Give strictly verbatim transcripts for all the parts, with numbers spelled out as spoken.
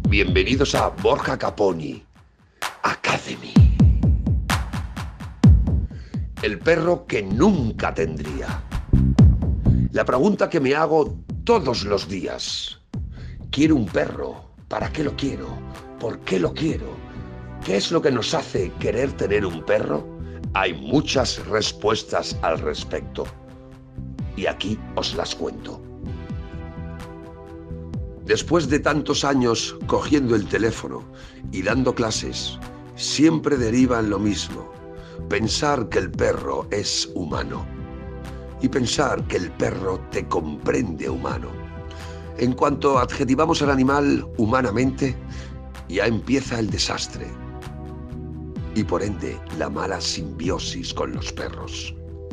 Bienvenidos a Borja Caponi Academy. El perro que nunca tendría. La pregunta que me hago todos los días. ¿Quiero un perro? ¿Para qué lo quiero? ¿Por qué lo quiero? ¿Qué es lo que nos hace querer tener un perro? Hay muchas respuestas al respecto. Y aquí os las cuento. Después de tantos años cogiendo el teléfono y dando clases, siempre deriva en lo mismo. Pensar que el perro es humano. Y pensar que el perro te comprende humano. En cuanto adjetivamos al animal humanamente, ya empieza el desastre. Y por ende, la mala simbiosis con los perros.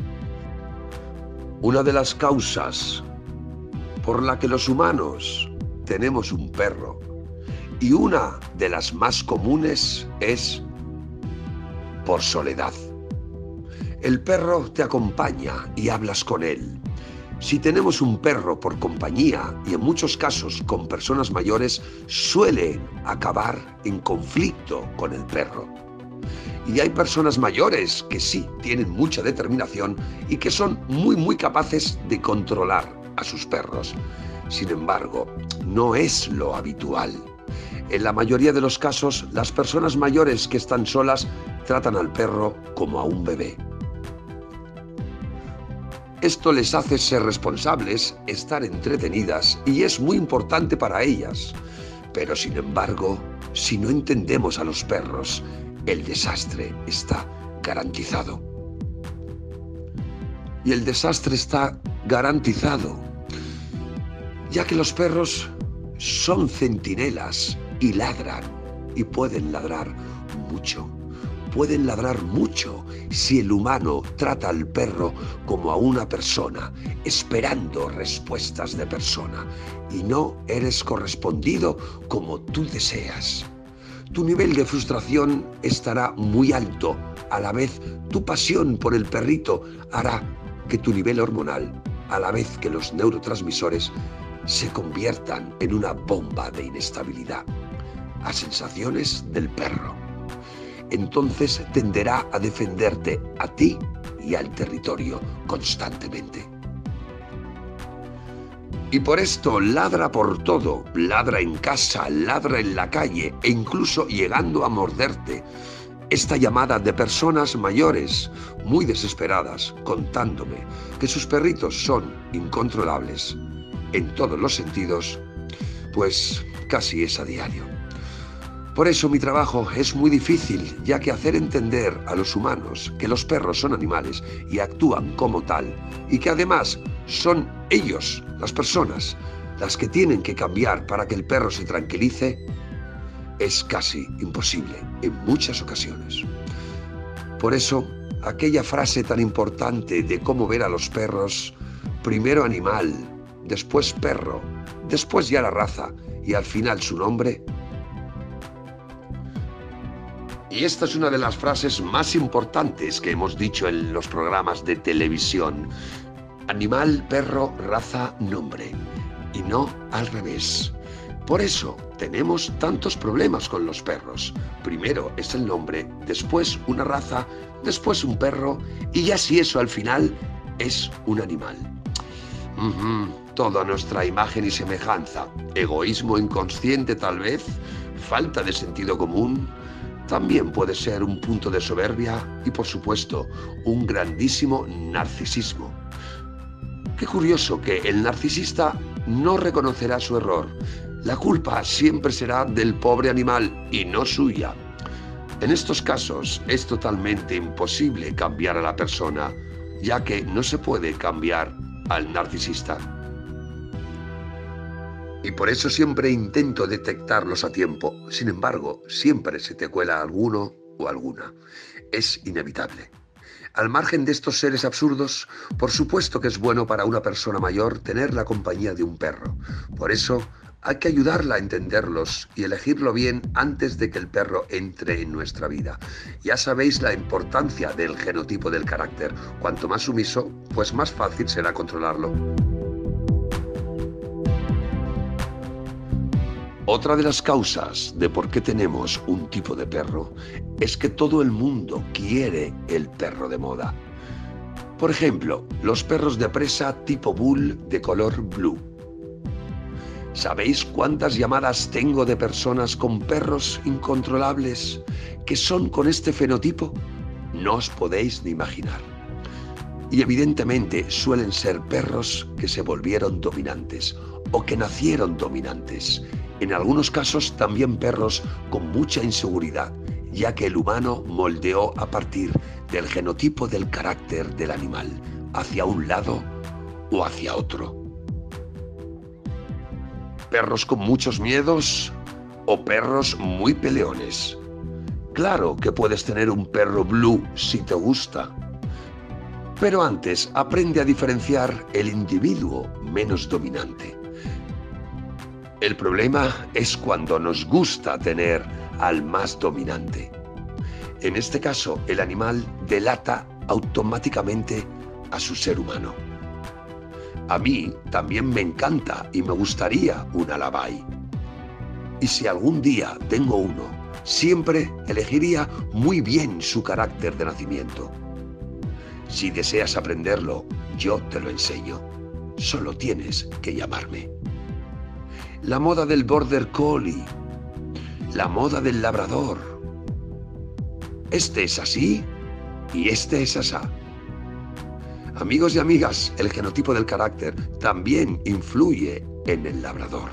Una de las causas por la que los humanos tenemos un perro, y una de las más comunes es por soledad. El perro te acompaña y hablas con él. Si tenemos un perro por compañía, y en muchos casos con personas mayores, suele acabar en conflicto con el perro. Y hay personas mayores que sí tienen mucha determinación y que son muy muy capaces de controlar a sus perros. Sin embargo, no es lo habitual. En la mayoría de los casos, las personas mayores que están solas tratan al perro como a un bebé. Esto les hace ser responsables, estar entretenidas y es muy importante para ellas. Pero sin embargo, si no entendemos a los perros, el desastre está garantizado. Y el desastre está garantizado, ya que los perros son centinelas y ladran, y pueden ladrar mucho. Pueden ladrar mucho si el humano trata al perro como a una persona, esperando respuestas de persona, y no eres correspondido como tú deseas. Tu nivel de frustración estará muy alto. A la vez, tu pasión por el perrito hará que tu nivel hormonal, a la vez que los neurotransmisores, se conviertan en una bomba de inestabilidad, a sensaciones del perro. Entonces tenderá a defenderte a ti y al territorio constantemente. Y por esto ladra por todo, ladra en casa, ladra en la calle e incluso llegando a morderte. Esta llamada de personas mayores, muy desesperadas, contándome que sus perritos son incontrolables en todos los sentidos, pues casi es a diario. Por eso mi trabajo es muy difícil, ya que hacer entender a los humanos que los perros son animales y actúan como tal, y que además son ellos, las personas, las que tienen que cambiar para que el perro se tranquilice, es casi imposible en muchas ocasiones. Por eso, aquella frase tan importante de cómo ver a los perros, primero animal, después perro, después ya la raza y al final su nombre. Y esta es una de las frases más importantes que hemos dicho en los programas de televisión. Animal, perro, raza, nombre. Y no al revés. Por eso tenemos tantos problemas con los perros. Primero es el nombre, después una raza, después un perro y ya si eso al final es un animal. Uh-huh. Toda nuestra imagen y semejanza. Egoísmo inconsciente tal vez, falta de sentido común. También puede ser un punto de soberbia y, por supuesto, un grandísimo narcisismo. Qué curioso que el narcisista no reconocerá su error. La culpa siempre será del pobre animal y no suya. En estos casos es totalmente imposible cambiar a la persona, ya que no se puede cambiar al narcisista. Y por eso siempre intento detectarlos a tiempo. Sin embargo, siempre se te cuela alguno o alguna. Es inevitable. Al margen de estos seres absurdos, por supuesto que es bueno para una persona mayor tener la compañía de un perro. Por eso hay que ayudarla a entenderlos y elegirlo bien antes de que el perro entre en nuestra vida. Ya sabéis la importancia del genotipo del carácter. Cuanto más sumiso, pues más fácil será controlarlo. Otra de las causas de por qué tenemos un tipo de perro es que todo el mundo quiere el perro de moda. Por ejemplo, los perros de presa tipo bull de color blue. ¿Sabéis cuántas llamadas tengo de personas con perros incontrolables que son con este fenotipo? No os podéis ni imaginar. Y evidentemente suelen ser perros que se volvieron dominantes o que nacieron dominantes. En algunos casos también perros con mucha inseguridad, ya que el humano moldeó a partir del genotipo del carácter del animal, hacia un lado o hacia otro. Perros con muchos miedos o perros muy peleones. Claro que puedes tener un perro blue si te gusta, pero antes aprende a diferenciar el individuo menos dominante. El problema es cuando nos gusta tener al más dominante. En este caso, el animal delata automáticamente a su ser humano. A mí también me encanta y me gustaría un Alabay. Y si algún día tengo uno, siempre elegiría muy bien su carácter de nacimiento. Si deseas aprenderlo, yo te lo enseño. Solo tienes que llamarme. La moda del Border Collie, la moda del Labrador. Este es así y este es asá. Amigos y amigas, el genotipo del carácter también influye en el labrador.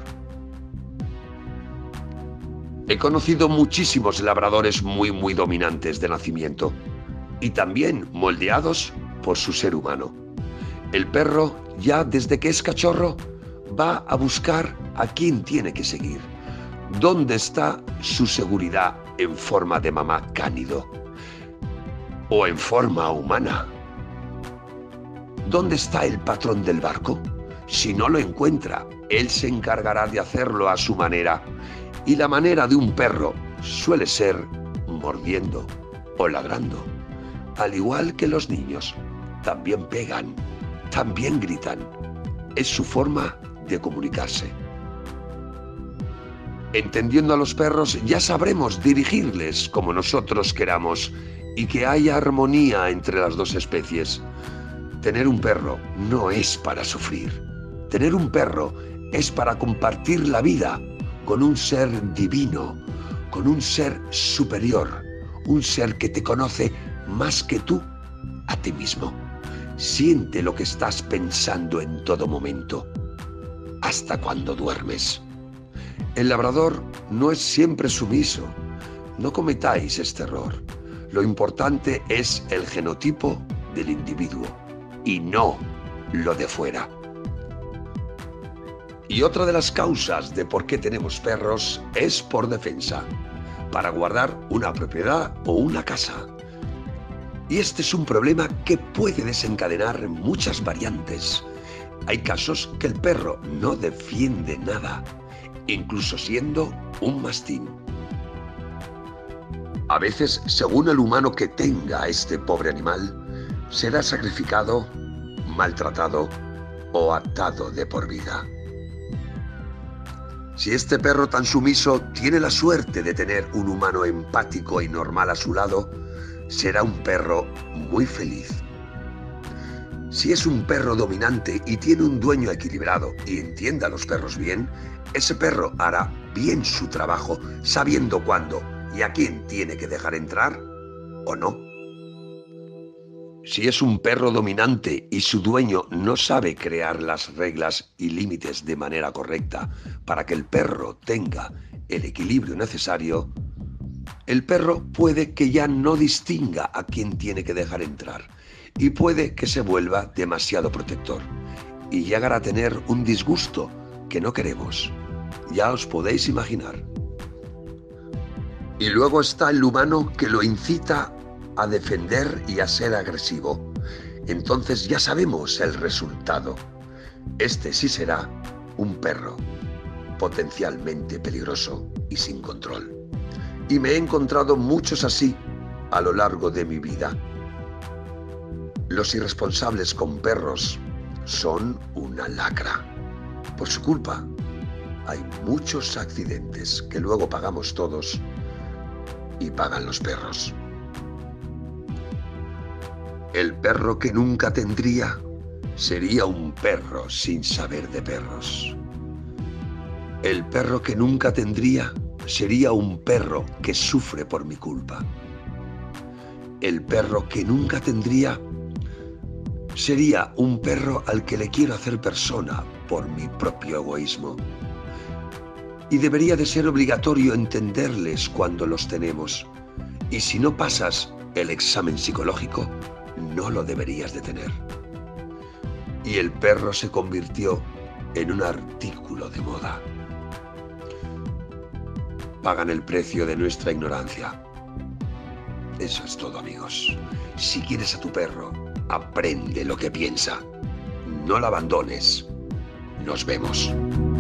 He conocido muchísimos labradores muy muy dominantes de nacimiento y también moldeados por su ser humano. El perro, ya desde que es cachorro, va a buscar a quién tiene que seguir. ¿Dónde está su seguridad en forma de mamá cánido? ¿O en forma humana? ¿Dónde está el patrón del barco? Si no lo encuentra, él se encargará de hacerlo a su manera. Y la manera de un perro suele ser mordiendo o ladrando. Al igual que los niños, también pegan, también gritan. Es su forma de comunicarse. Entendiendo a los perros, ya sabremos dirigirles como nosotros queramos y que haya armonía entre las dos especies. Tener un perro no es para sufrir. Tener un perro es para compartir la vida con un ser divino, con un ser superior, un ser que te conoce más que tú a ti mismo. Siente lo que estás pensando en todo momento, hasta cuando duermes. El labrador no es siempre sumiso. No cometáis este error. Lo importante es el genotipo del individuo y no lo de fuera. Y otra de las causas de por qué tenemos perros es por defensa, para guardar una propiedad o una casa. Y este es un problema que puede desencadenar muchas variantes. Hay casos que el perro no defiende nada, incluso siendo un mastín. A veces, según el humano que tenga a este pobre animal, será sacrificado, maltratado o atado de por vida. Si este perro tan sumiso tiene la suerte de tener un humano empático y normal a su lado, será un perro muy feliz. Si es un perro dominante y tiene un dueño equilibrado y entiende a los perros bien, ese perro hará bien su trabajo sabiendo cuándo y a quién tiene que dejar entrar o no. Si es un perro dominante y su dueño no sabe crear las reglas y límites de manera correcta para que el perro tenga el equilibrio necesario, el perro puede que ya no distinga a quién tiene que dejar entrar y puede que se vuelva demasiado protector y llegar a tener un disgusto que no queremos. Ya os podéis imaginar. Y luego está el humano que lo incita a defender y a ser agresivo. Entonces ya sabemos el resultado. Este sí será un perro potencialmente peligroso y sin control. Y me he encontrado muchos así a lo largo de mi vida. Los irresponsables con perros son una lacra. Por su culpa, hay muchos accidentes que luego pagamos todos y pagan los perros. El perro que nunca tendría sería un perro sin saber de perros. El perro que nunca tendría sería un perro que sufre por mi culpa. El perro que nunca tendría sería un perro al que le quiero hacer persona por mi propio egoísmo. Y debería de ser obligatorio entenderles cuando los tenemos. Y si no pasas el examen psicológico, no lo deberías de tener. Y el perro se convirtió en un artículo de moda. Pagan el precio de nuestra ignorancia. Eso es todo, amigos. Si quieres a tu perro, aprende lo que piensa. No lo abandones. Nos vemos.